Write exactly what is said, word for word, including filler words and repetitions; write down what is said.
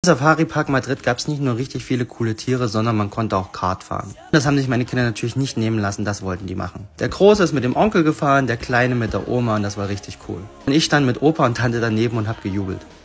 Im Safari Park Madrid gab es nicht nur richtig viele coole Tiere, sondern man konnte auch Kart fahren. Das haben sich meine Kinder natürlich nicht nehmen lassen, das wollten die machen. Der Große ist mit dem Onkel gefahren, der Kleine mit der Oma und das war richtig cool. Und ich stand mit Opa und Tante daneben und hab gejubelt.